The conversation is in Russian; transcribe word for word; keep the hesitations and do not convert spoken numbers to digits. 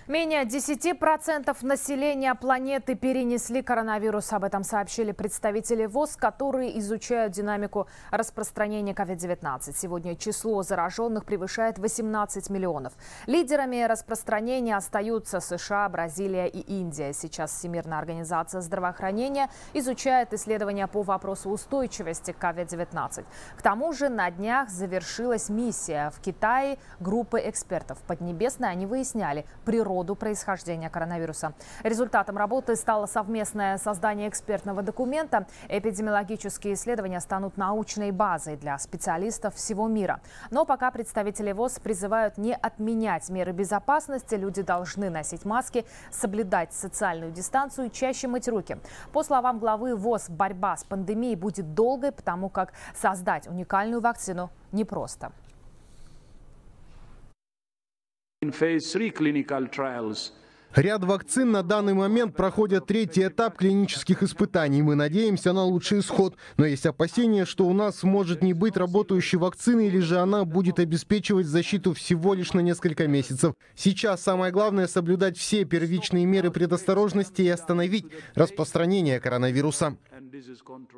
Менее десяти процентов населения планеты перенесли коронавирус. Об этом сообщили представители ВОЗ, которые изучают динамику распространения ковид девятнадцать. Сегодня число зараженных превышает восемнадцать миллионов. Лидерами распространения остаются США, Бразилия и Индия. Сейчас Всемирная организация здравоохранения изучает исследования по вопросу устойчивости к ковид девятнадцать. К тому же на днях завершилась миссия в Китае группы экспертов. В Поднебесной они выясняли природу происхождения коронавируса. Результатом работы стало совместное создание экспертного документа. Эпидемиологические исследования станут научной базой для специалистов всего мира. Но пока представители ВОЗ призывают не отменять меры безопасности. Люди должны носить маски, соблюдать социальную дистанцию и чаще мыть руки. По словам главы ВОЗ, борьба с пандемией будет долгой, потому как создать уникальную вакцину непросто. Ряд вакцин на данный момент проходят третий этап клинических испытаний. Мы надеемся на лучший исход. Но есть опасения, что у нас может не быть работающей вакцины, или же она будет обеспечивать защиту всего лишь на несколько месяцев. Сейчас самое главное — соблюдать все первичные меры предосторожности и остановить распространение коронавируса.